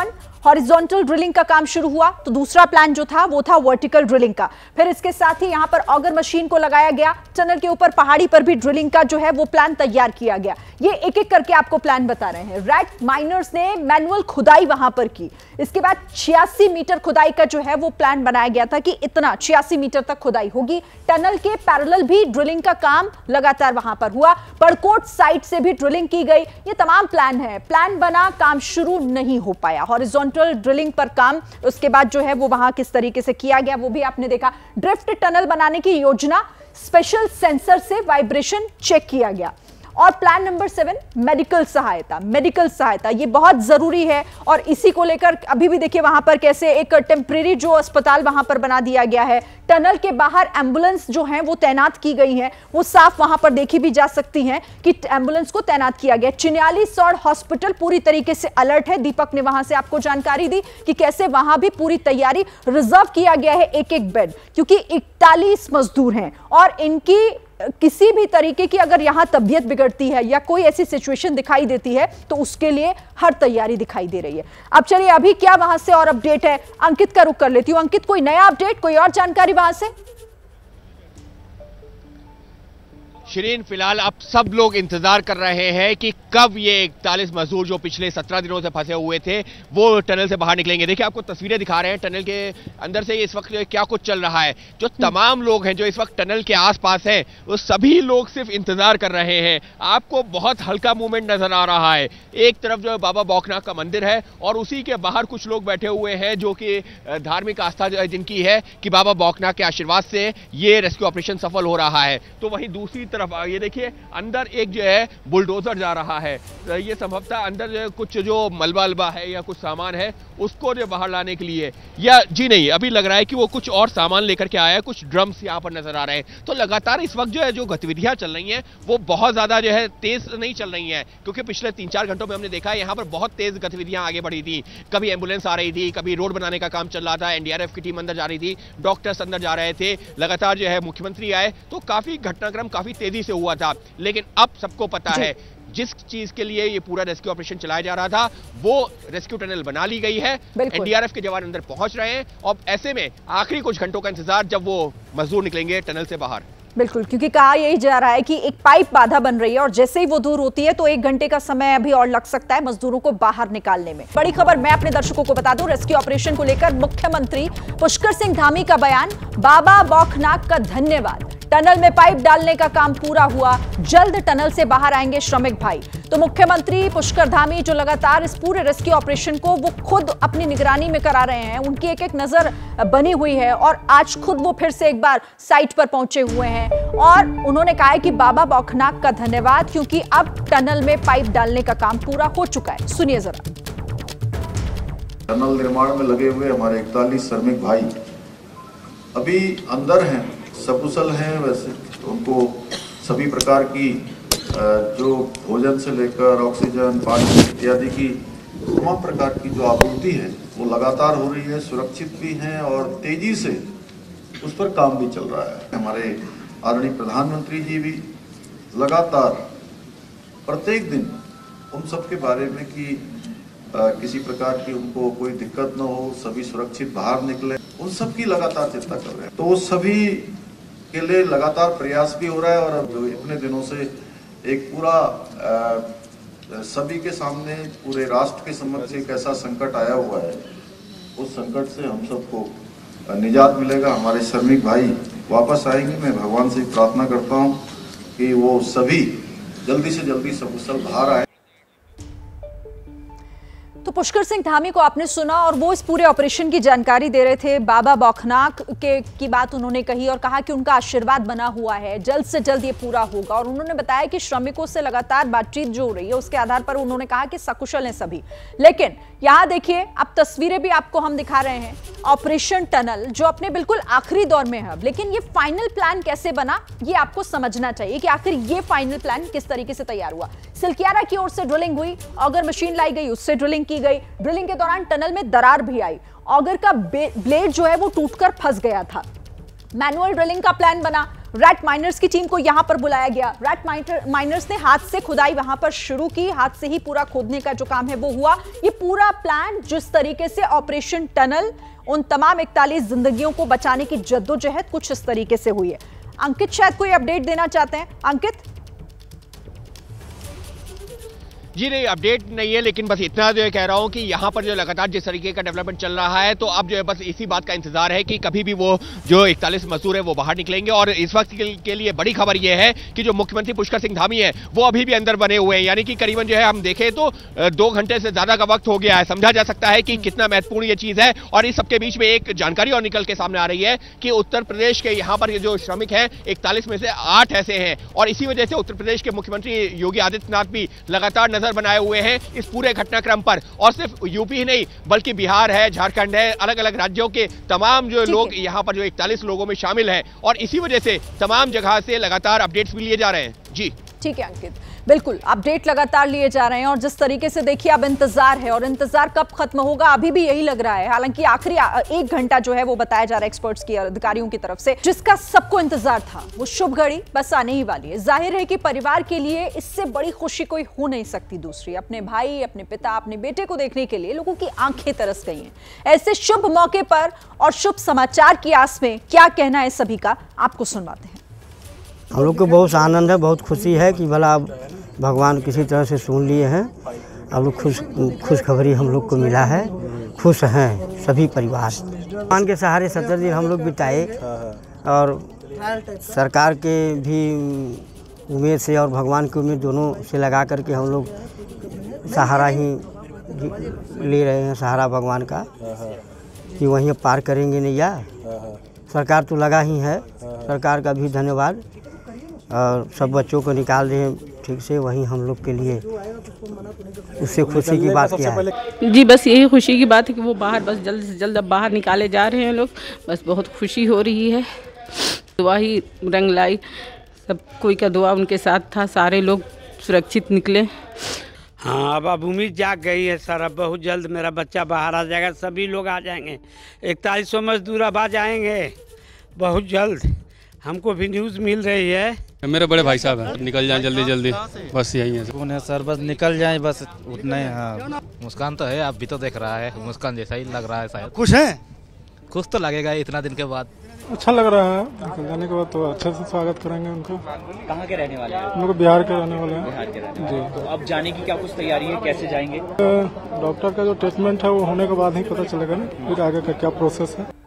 horizontal drilling का काम शुरू हुआ तो दूसरा प्लान जो था वो था वर्टिकल ड्रिलिंग का। फिर इसके साथ ही यहां पर ऑगर मशीन को लगाया गया, टनल के ऊपर पहाड़ी पर भी ड्रिलिंग का जो है वो प्लान तैयार किया गया। ये एक एक करके आपको प्लान बता रहे हैं। रैट माइनर्स ने मैनुअल खुदाई वहां पर की, इसके बाद छियासी मीटर खुदाई का जो है वो प्लान बनाया गया था कि इतना छियासी मीटर तक खुदाई होगी। टनल के पैरेलल भी ड्रिलिंग का काम लगातार वहां पर हुआ, पड़कोट साइड से भी ड्रिलिंग की गई। ये तमाम प्लान है, प्लान बना, काम शुरू नहीं हो पाया। हॉरिजॉन्टल ड्रिलिंग पर काम उसके बाद जो है वो वहां किस तरीके से किया गया वो भी आपने देखा। ड्रिफ्ट टनल बनाने की योजना, स्पेशल सेंसर से वाइब्रेशन चेक किया गया। और प्लान नंबर सेवन, मेडिकल सहायता। मेडिकल सहायता ये बहुत जरूरी है और इसी को लेकर अभी भी देखिए वहां पर कैसे एक टेम्परेरी जो अस्पताल वहां पर बना दिया गया है। टनल के बाहर एम्बुलेंस जो हैं वो तैनात की गई हैं, वो साफ वहां पर देखी भी जा सकती हैं कि एम्बुलेंस को तैनात किया गया। चिन्यालीसौड़ हॉस्पिटल पूरी तरीके से अलर्ट है। दीपक ने वहां से आपको जानकारी दी कि कैसे वहां भी पूरी तैयारी, रिजर्व किया गया है एक एक बेड, क्योंकि इकतालीस मजदूर हैं और इनकी किसी भी तरीके की अगर यहां तबीयत बिगड़ती है या कोई ऐसी सिचुएशन दिखाई देती है तो उसके लिए हर तैयारी दिखाई दे रही है। अब चलिए अभी क्या वहां से और अपडेट है, अंकित का रुख कर लेती हूं। अंकित, कोई नया अपडेट, कोई और जानकारी वहां से? शिरीन, फिलहाल अब सब लोग इंतजार कर रहे हैं कि कब ये इकतालीस मजदूर जो पिछले सत्रह दिनों से फंसे हुए थे वो टनल से बाहर निकलेंगे। देखिए आपको तस्वीरें दिखा रहे हैं टनल के अंदर से इस वक्त क्या कुछ चल रहा है। जो तमाम लोग हैं जो इस वक्त टनल के आसपास हैं वो सभी लोग सिर्फ इंतजार कर रहे हैं। आपको बहुत हल्का मूवमेंट नजर आ रहा है। एक तरफ जो है बाबा बौखनाथ का मंदिर है और उसी के बाहर कुछ लोग बैठे हुए हैं जो कि धार्मिक आस्था जिनकी है कि बाबा बौखनाथ के आशीर्वाद से ये रेस्क्यू ऑपरेशन सफल हो रहा है। तो वहीं दूसरी तरफ ये देखिए अंदर एक जो है बुलडोजर जा रहा है। ये संभवतः अंदर जो कुछ जो मलबा अलबा है या कुछ सामान है उसको जो बाहर लाने के लिए, या जी नहीं, अभी लग रहा है कि वो कुछ और सामान लेकर के आया है। कुछ ड्रम्स यहाँ पर नजर आ रहे हैं। तो लगातार इस वक्त जो है जो गतिविधियां चल रही हैं वो बहुत ज्यादा जो है तेज नहीं चल रही हैं, क्योंकि पिछले तीन चार घंटों में हमने देखा है यहाँ पर बहुत तेज गतिविधियां आगे बढ़ी थी। कभी एम्बुलेंस आ रही थी, कभी रोड बनाने का काम चल रहा था, एनडीआरएफ की टीम अंदर जा रही थी, डॉक्टर्स अंदर जा रहे थे, लगातार जो है मुख्यमंत्री आए, तो काफी घटनाक्रम काफी तेजी से हुआ था। लेकिन अब सबको पता है जिस चीज के लिए ये पूरा रेस्क्यू ऑपरेशन चलाया जा रहा था वो रेस्क्यू टनल बना ली गई है। एनडीआरएफ के जवान अंदर पहुंच रहे हैं और ऐसे में आखिरी कुछ घंटों का इंतजार जब वो मजदूर निकलेंगे टनल से बाहर। बिल्कुल, क्योंकि कहा यही जा रहा है कि एक पाइप बाधा बन रही है और जैसे ही वो दूर होती है तो एक घंटे का समय अभी और लग सकता है मजदूरों को बाहर निकालने में। बड़ी खबर मैं अपने दर्शकों को बता दूं, रेस्क्यू ऑपरेशन को लेकर मुख्यमंत्री पुष्कर सिंह धामी का बयान, बाबा बौखनाथ का धन्यवाद। टनल में पाइप डालने का काम पूरा हुआ, जल्द टनल से बाहर आएंगे श्रमिक भाई। तो मुख्यमंत्री पुष्कर धामी जो लगातार इस पूरे रेस्क्यू ऑपरेशन को वो खुद अपनी निगरानी में करा रहे हैं, उनकी एक एक नजर बनी हुई है और आज खुद वो फिर से एक बार साइट पर पहुंचे हुए हैं और उन्होंने कहा है कि बाबा बौखनाथ का धन्यवाद, क्योंकि अब टनल में पाइप डालने का काम पूरा हो चुका है। सुनिए जरा। टनल निर्माण में लगे हुए हमारे इकतालीस श्रमिक भाई अभी अंदर हैं, सकुशल हैं। वैसे उनको सभी प्रकार की जो भोजन से लेकर ऑक्सीजन, पानी इत्यादि की तमाम प्रकार की जो आपूर्ति है वो लगातार हो रही है, सुरक्षित भी हैं और तेजी से उस पर काम भी चल रहा है। हमारे आदरणीय प्रधानमंत्री जी भी लगातार प्रत्येक दिन उन सब के बारे में कि आ, किसी प्रकार की उनको कोई दिक्कत न हो, सभी सुरक्षित बाहर निकले, उन सब की लगातार चिंता कर रहे हैं। तो सभी के लिए लगातार प्रयास भी हो रहा है और अब इतने दिनों से एक पूरा आ, सभी के सामने पूरे राष्ट्र के समक्ष एक ऐसा संकट आया हुआ है, उस संकट से हम सबको निजात मिलेगा, हमारे श्रमिक भाई वापस आएंगे। मैं भगवान से प्रार्थना करता हूं कि वो सभी जल्दी से जल्दी सकुशल बाहर आए। तो पुष्कर सिंह धामी को आपने सुना और वो इस पूरे ऑपरेशन की जानकारी दे रहे थे। बाबा बौखनाथ के की बात उन्होंने कही और कहा कि उनका आशीर्वाद बना हुआ है, जल्द से जल्द ये पूरा होगा। और उन्होंने बताया कि श्रमिकों से लगातार बातचीत जो हो रही है उसके आधार पर उन्होंने कहा कि सकुशल हैं सभी। लेकिन यहाँ देखिए, अब तस्वीरें भी आपको हम दिखा रहे हैं, ऑपरेशन टनल जो अपने बिल्कुल आखिरी दौर में है। लेकिन ये फाइनल प्लान कैसे बना ये आपको समझना चाहिए कि आखिर ये फाइनल प्लान किस तरीके से तैयार हुआ। सिलकियारा की ओर से ड्रिलिंग हुई, ऑगर मशीन लाई गई, उससे ड्रिलिंग की गई। ड्रिलिंग के दौरान टनल में दरार भी आई, ऑगर का ब्लेड जो है वो टूटकर फंस गया था। मैनुअल ड्रिलिंग का प्लान बना, रैट माइनर्स की टीम को यहां पर बुलाया गया। रैट माइनर्स ने हाथ से खुदाई वहां पर शुरू की, हाथ से ही पूरा खोदने का जो काम है वो हुआ। ये पूरा प्लान जिस तरीके से ऑपरेशन टनल, उन तमाम इकतालीस जिंदगियों को बचाने की जद्दोजहद कुछ इस तरीके से हुई है। अंकित शायद कोई अपडेट देना चाहते हैं। अंकित? जी नहीं, अपडेट नहीं है, लेकिन बस इतना जो है कह रहा हूं कि यहां पर जो लगातार जिस तरीके का डेवलपमेंट चल रहा है, तो अब जो है बस इसी बात का इंतजार है कि कभी भी वो जो इकतालीस मजदूर है वो बाहर निकलेंगे। और इस वक्त के लिए बड़ी खबर यह है कि जो मुख्यमंत्री पुष्कर सिंह धामी है वो अभी भी अंदर बने हुए हैं, यानी कि करीबन जो है हम देखें तो दो घंटे से ज्यादा का वक्त हो गया है। समझा जा सकता है कि कितना महत्वपूर्ण ये चीज है। और इस सबके बीच में एक जानकारी और निकल के सामने आ रही है कि उत्तर प्रदेश के यहाँ पर जो श्रमिक हैं इकतालीस में से आठ ऐसे हैं, और इसी वजह से उत्तर प्रदेश के मुख्यमंत्री योगी आदित्यनाथ भी लगातार नजर बनाए हुए हैं इस पूरे घटनाक्रम पर। और सिर्फ यूपी ही नहीं बल्कि बिहार है, झारखंड है, अलग अलग राज्यों के तमाम जो लोग यहां पर जो इकतालीस लोगों में शामिल हैं, और इसी वजह से तमाम जगह से लगातार अपडेट्स भी लिए जा रहे हैं। जी ठीक है अंकित, बिल्कुल अपडेट लगातार लिए जा रहे हैं। और जिस तरीके से देखिए अब इंतजार है, और इंतजार कब खत्म होगा अभी भी यही लग रहा है। हालांकि आखिरी एक घंटा जो है वो बताया जा रहा है एक्सपर्ट्स की, अधिकारियों की तरफ से, जिसका सबको इंतजार था, वो शुभ घड़ी बस आने ही वाली है। जाहिर है कि परिवार के लिए इससे बड़ी खुशी कोई हो नहीं सकती दूसरी। अपने भाई, अपने पिता, अपने बेटे को देखने के लिए लोगों की आंखें तरस गई हैं। ऐसे शुभ मौके पर और शुभ समाचार की आस में क्या कहना है सभी का, आपको सुनवाते हैं। हम लोग को बहुत आनंद है, बहुत खुशी है कि भला भगवान किसी तरह से सुन लिए हैं। अब लोग खुश खुशखबरी हम लोग को मिला है, खुश हैं सभी परिवार। भगवान के सहारे सत्तर दिन हम लोग बिताए, और सरकार के भी उम्मीद से और भगवान की उम्मीद दोनों से लगा करके हम लोग सहारा ही ले रहे हैं, सहारा भगवान का कि वहीं पार करेंगे नैया। सरकार तो लगा ही है, सरकार का भी धन्यवाद। और सब बच्चों को निकाल रहे हैं ठीक से, वहीं हम लोग के लिए उससे खुशी की बात क्या है। जी बस यही खुशी की बात है कि वो बाहर बस जल्द से जल्द अब बाहर निकाले जा रहे हैं लोग, बस बहुत खुशी हो रही है। दुआ ही रंग लाई, सब कोई का दुआ उनके साथ था, सारे लोग सुरक्षित निकले। हाँ अब अब उम्मीद जाग गई है सर, अब बहुत जल्द मेरा बच्चा बाहर आ जाएगा, सभी लोग आ जाएंगे, इकतालीस सौ मजदूर अब आ जाएंगे बहुत जल्द। हमको भी न्यूज़ मिल रही है। मेरे बड़े भाई साहब हैं, निकल जाएं जल्दी जल्दी, बस यही है कौन है सर, बस निकल जाएं बस उतना ही। हाँ मुस्कान तो है, आप भी तो देख रहा है, मुस्कान जैसा ही लग रहा है शायद। खुश हैं? खुश तो लगेगा इतना दिन के बाद। अच्छा लग रहा है, निकल जाने के बाद तो अच्छे से स्वागत करेंगे उनको। कहाँ के रहने वाले हैं? हम लोग बिहार के रहने वाले हैं। बिहार के रहने जी। तो अब जाने की क्या कुछ तैयारी है, कैसे जाएंगे? डॉक्टर का जो ट्रीटमेंट है वो होने के बाद ही पता चलेगा ना फिर आगे का क्या प्रोसेस है।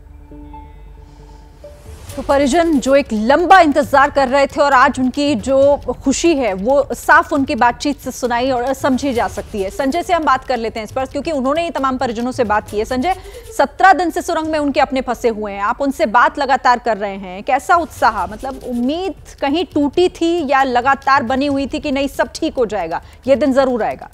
तो परिजन जो एक लंबा इंतजार कर रहे थे, और आज उनकी जो खुशी है वो साफ उनकी बातचीत से सुनाई और समझी जा सकती है। संजय से हम बात कर लेते हैं इस पर, क्योंकि उन्होंने ही तमाम परिजनों से बात की है। संजय, सत्रह दिन से सुरंग में उनके अपने फंसे हुए हैं, आप उनसे बात लगातार कर रहे हैं, कैसा उत्साह, मतलब उम्मीद कहीं टूटी थी या लगातार बनी हुई थी कि नहीं सब ठीक हो जाएगा, ये दिन जरूर आएगा?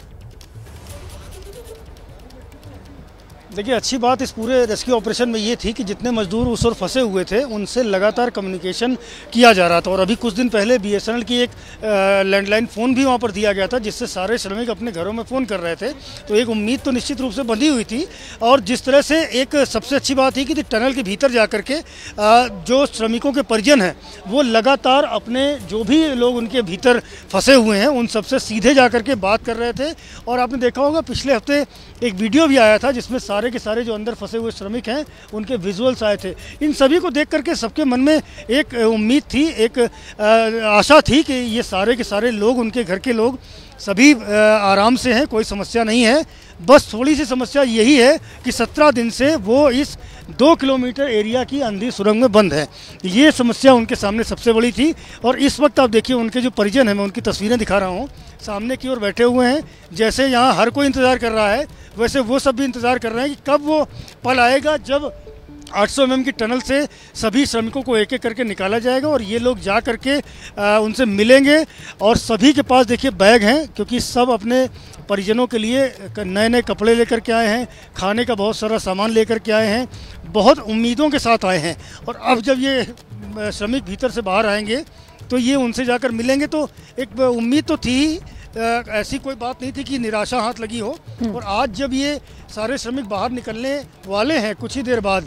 देखिए अच्छी बात इस पूरे रेस्क्यू ऑपरेशन में ये थी कि जितने मजदूर उस ओर फंसे हुए थे उनसे लगातार कम्युनिकेशन किया जा रहा था। और अभी कुछ दिन पहले बीएसएनएल की एक लैंडलाइन फ़ोन भी वहाँ पर दिया गया था, जिससे सारे श्रमिक अपने घरों में फ़ोन कर रहे थे। तो एक उम्मीद तो निश्चित रूप से बंधी हुई थी। और जिस तरह से एक सबसे अच्छी बात थी कि टनल के भीतर जा कर के जो श्रमिकों के परिजन हैं वो लगातार अपने जो भी लोग उनके भीतर फंसे हुए हैं उन सबसे सीधे जा कर के बात कर रहे थे। और आपने देखा होगा पिछले हफ्ते एक वीडियो भी आया था जिसमें सारे के सारे जो अंदर फंसे हुए श्रमिक हैं उनके विजुअल्स आए थे। इन सभी को देख करके सबके मन में एक उम्मीद थी, एक आशा थी कि ये सारे के सारे लोग, उनके घर के लोग सभी आराम से हैं, कोई समस्या नहीं है। बस थोड़ी सी समस्या यही है कि सत्रह दिन से वो इस दो किलोमीटर एरिया की अंधी सुरंग में बंद है। ये समस्या उनके सामने सबसे बड़ी थी। और इस वक्त आप देखिए उनके जो परिजन हैं, मैं उनकी तस्वीरें दिखा रहा हूँ, सामने की ओर बैठे हुए हैं। जैसे यहाँ हर कोई इंतज़ार कर रहा है वैसे वो सब भी इंतज़ार कर रहे हैं कि कब वो पल आएगा जब आठ सौ एम एम की टनल से सभी श्रमिकों को एक एक करके निकाला जाएगा और ये लोग जा करके आ, उनसे मिलेंगे। और सभी के पास देखिए बैग हैं, क्योंकि सब अपने परिजनों के लिए नए नए कपड़े लेकर के आए हैं, खाने का बहुत सारा सामान लेकर के आए हैं, बहुत उम्मीदों के साथ आए हैं। और अब जब ये श्रमिक भीतर से बाहर आएंगे तो ये उनसे जाकर मिलेंगे। तो एक उम्मीद तो थी, ऐसी कोई बात नहीं थी कि निराशा हाथ लगी हो। और आज जब ये सारे श्रमिक बाहर निकलने वाले हैं कुछ ही देर बाद,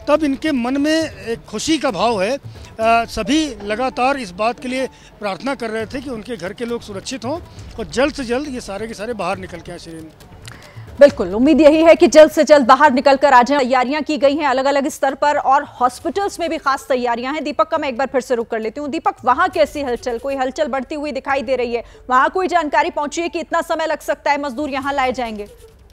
तब इनके मन में एक खुशी का भाव है। आ, सभी लगातार इस बात के लिए प्रार्थना कर रहे थे कि उनके घर के लोग सुरक्षित हों और जल्द से जल्द ये सारे के सारे बाहर निकल के आए। शिरीन, बिल्कुल उम्मीद यही है कि जल्द से जल्द बाहर निकलकर आ जाएं। तैयारियां की गई हैं अलग अलग स्तर पर और हॉस्पिटल्स में भी खास तैयारियां हैं। दीपक का मैं एक बार फिर से रुक कर लेती हूं। दीपक, वहां कैसी हलचल, कोई हलचल बढ़ती हुई दिखाई दे रही है? वहां कोई जानकारी पहुंची है कि इतना समय लग सकता है, मजदूर यहां लाए जाएंगे?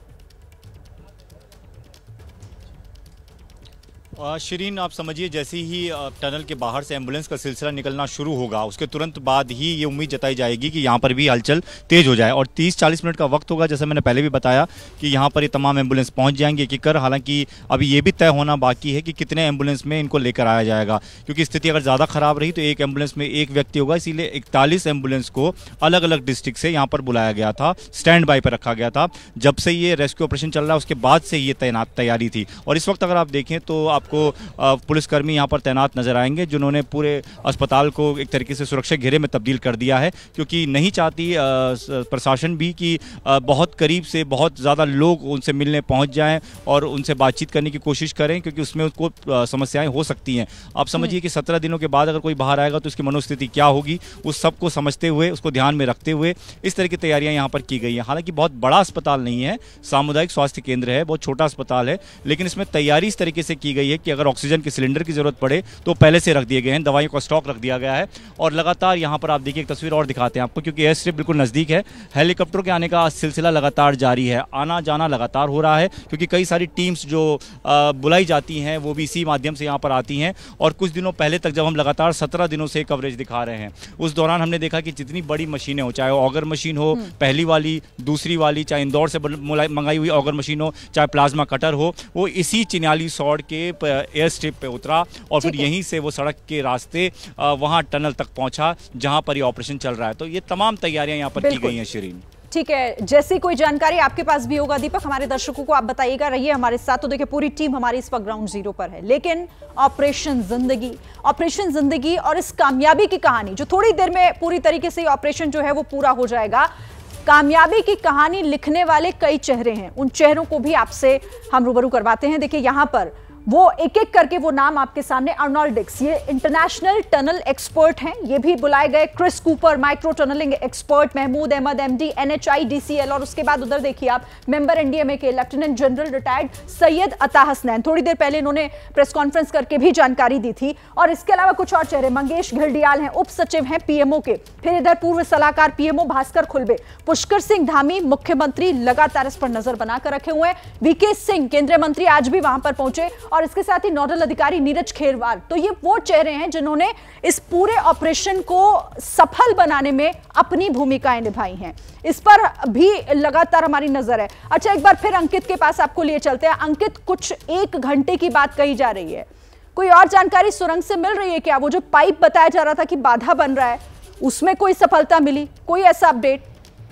शिरीन, आप समझिए जैसे ही टनल के बाहर से एम्बुलेंस का सिलसिला निकलना शुरू होगा उसके तुरंत बाद ही ये उम्मीद जताई जाएगी कि यहाँ पर भी हलचल तेज हो जाए और तीस चालीस मिनट का वक्त होगा। जैसे मैंने पहले भी बताया कि यहाँ पर ये तमाम एम्बुलेंस पहुँच जाएंगे एक एक कर। हालांकि अभी ये भी तय होना बाकी है कि कितने एम्बुलेंस में इनको लेकर आया जाएगा, क्योंकि स्थिति अगर ज़्यादा खराब रही तो एक एम्बुलेंस में एक व्यक्ति होगा। इसीलिए इकतालीस एम्बुलेंस को अलग अलग डिस्ट्रिक्ट से यहाँ पर बुलाया गया था, स्टैंड बाई पर रखा गया था। जब से ये रेस्क्यू ऑपरेशन चल रहा है उसके बाद से ये तैनात तैयारी थी। और इस वक्त अगर आप देखें तो आपको पुलिसकर्मी यहाँ पर तैनात नजर आएंगे जिन्होंने पूरे अस्पताल को एक तरीके से सुरक्षा घेरे में तब्दील कर दिया है, क्योंकि नहीं चाहती प्रशासन भी कि बहुत करीब से बहुत ज़्यादा लोग उनसे मिलने पहुँच जाएं और उनसे बातचीत करने की कोशिश करें, क्योंकि उसमें उसको समस्याएं हो सकती हैं। आप समझिए कि सत्रह दिनों के बाद अगर कोई बाहर आएगा तो उसकी मनोस्थिति क्या होगी, उस सब को समझते हुए, उसको ध्यान में रखते हुए इस तरह की तैयारियां यहाँ पर की गई हैं। हालांकि बहुत बड़ा अस्पताल नहीं है, सामुदायिक स्वास्थ्य केंद्र है, बहुत छोटा अस्पताल है, लेकिन इसमें तैयारी इस तरीके से की गई है कि अगर ऑक्सीजन के सिलेंडर की जरूरत पड़े तो पहले से रख दिए गए हैं, दवाइयों का स्टॉक रख दिया गया है। और लगातार यहाँ पर आप देखिए, एक तस्वीर और दिखाते हैं आपको, क्योंकि एयर स्ट्रिप बिल्कुल नज़दीक है, हेलीकॉप्टर के आने का सिलसिला लगातार जारी है, आना जाना लगातार हो रहा है, क्योंकि कई सारी टीम्स जो बुलाई जाती हैं वो भी इसी माध्यम से यहाँ पर आती हैं। और कुछ दिनों पहले तक जब हम लगातार सत्रह दिनों से कवरेज दिखा रहे हैं, उस दौरान हमने देखा कि जितनी बड़ी मशीनें हो, चाहे ऑगर मशीन हो, पहली वाली, दूसरी वाली, चाहे इंदौर से मंगाई हुई ऑगर मशीन हो, चाहे प्लाज्मा कटर हो, वो इसी चिन्याली सौड़ के एयर स्ट्रिप पे उतरा और फिर यहीं से वो सड़क के रास्ते वहां टनल तक पहुंचा जहां पर ये ऑपरेशन चल रहा है। तो ये तमाम तैयारियां यहां पर की गई हैं। शिरीन, ठीक है, जैसी कोई जानकारी आपके पास भी होगा दीपक, हमारे दर्शकों को आप बताइएगा, रहिए हमारे साथ। तो देखिए, पूरी टीम हमारी इस वक्त ग्राउंड जीरो पर है, लेकिन ऑपरेशन जिंदगी ऑपरेशन जिंदगी और इस कामयाबी की कहानी, जो थोड़ी देर में पूरी तरीके से ऑपरेशन जो है वो पूरा हो जाएगा, कामयाबी की कहानी लिखने वाले कई चेहरे हैं। उन चेहरों को भी आपसे हम रूबरू करवाते हैं। देखिए, यहां पर वो एक एक करके वो नाम आपके सामने। अर्नोल्ड डिक्स, ये इंटरनेशनल टनल एक्सपर्ट हैं, ये भी बुलाए गए। Chris Cooper, micro tunnelling expert. Mahmood Ahmed, MD, NHIDCL. और उसके बाद उधर देखिए आप, मेंबर एनडीएमए के lieutenant general retired Syed Ata Hasnain, थोड़ी देर पहले इन्होंने प्रेस कॉन्फ्रेंस करके भी जानकारी दी थी। और इसके अलावा कुछ और चेहरे, मंगेश घिल्डियाल हैं, उप सचिव हैं पीएमओ के। फिर इधर पूर्व सलाहकार पीएमओ भास्कर खुलबे, पुष्कर सिंह धामी, मुख्यमंत्री लगातार इस पर नजर बनाकर रखे हुए हैं। वीके सिंह, केंद्रीय मंत्री, आज भी वहां पर पहुंचे। और इसके साथ ही नोडल अधिकारी नीरज खेरवाल। तो ये वो चेहरे हैं जिन्होंने इस पूरे ऑपरेशन को सफल बनाने में अपनी भूमिकाएं निभाई हैं। इस पर भी लगातार हमारी नजर है। अच्छा, एक बार फिर अंकित के पास आपको लिए चलते हैं। अंकित, कुछ एक घंटे की बात कही जा रही है, कोई और जानकारी सुरंग से मिल रही है क्या? वो जो पाइप बताया जा रहा था कि बाधा बन रहा है, उसमें कोई सफलता मिली, कोई ऐसा अपडेट?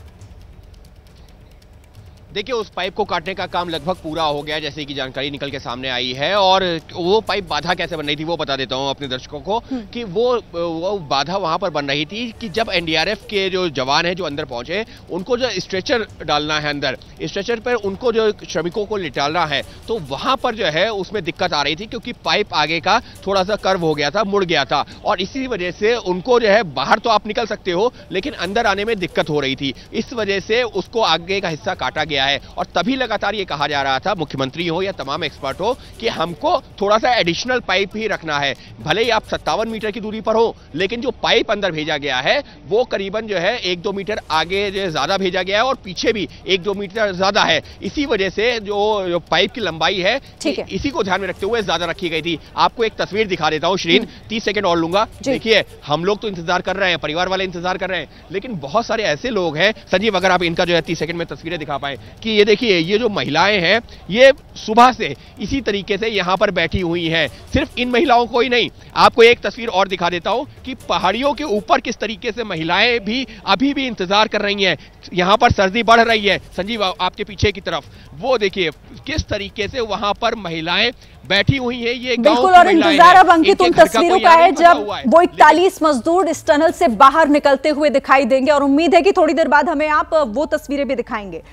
देखिए, उस पाइप को काटने का काम लगभग पूरा हो गया, जैसे कि जानकारी निकल के सामने आई है। और वो पाइप बाधा कैसे बन रही थी वो बता देता हूं अपने दर्शकों को कि वो वो बाधा वहां पर बन रही थी कि जब एनडीआरएफ के जो जवान हैं जो अंदर पहुंचे, उनको जो स्ट्रेचर डालना है अंदर, स्ट्रेचर पर उनको जो श्रमिकों को लिटालना है, तो वहां पर जो है उसमें दिक्कत आ रही थी, क्योंकि पाइप आगे का थोड़ा सा कर्व हो गया था, मुड़ गया था। और इसी वजह से उनको जो है, बाहर तो आप निकल सकते हो लेकिन अंदर आने में दिक्कत हो रही थी। इस वजह से उसको आगे का हिस्सा काटा गया है। और तभी लगातार ये कहा जा रहा था, मुख्यमंत्री हो या तमाम एक्सपर्ट हो, कि हमको थोड़ा सा एडिशनल पाइप ही रखना है। भले ही आप सत्तावन मीटर की दूरी पर हो, लेकिन जो पाइप अंदर भेजा गया है वो करीबन जो है एक दो मीटर आगे जो ज्यादा भेजा गया है और पीछे भी एक दो मीटर ज्यादा है। इसी वजह से जो, जो पाइप की लंबाई है, है इसी को ध्यान में रखते हुए ज्यादा रखी गई थी। आपको एक तस्वीर दिखा देता हूं श्रीन, तीस सेकंड और लूंगा। देखिए, हम लोग तो इंतजार कर रहे हैं, परिवार वाले इंतजार कर रहे हैं, लेकिन बहुत सारे ऐसे लोग हैं। संजीव, अगर आप इनका जो है तीस सेकंड में तस्वीरें दिखा पाए कि ये देखिए, ये जो महिलाएं हैं, ये सुबह से इसी तरीके से यहां पर बैठी हुई हैं। सिर्फ इन महिलाओं को ही नहीं, आपको एक तस्वीर और दिखा देता हूं कि पहाड़ियों के ऊपर किस तरीके से महिलाएं भी अभी भी इंतजार कर रही हैं। यहां पर सर्दी बढ़ रही है, संजीव आपके पीछे की तरफ वो देखिए किस तरीके से वहां पर महिलाएं बैठी हुई हैं। ये बिल्कुल, और इंतजार अब अंकित उन तस्वीरों का है जब वो इकतालीस मजदूर इस टनल से बाहर निकलते हुए दिखाई देंगे। और उम्मीद है कि थोड़ी देर बाद हमें आप वो तस्वीरें भी दिखाएंगे।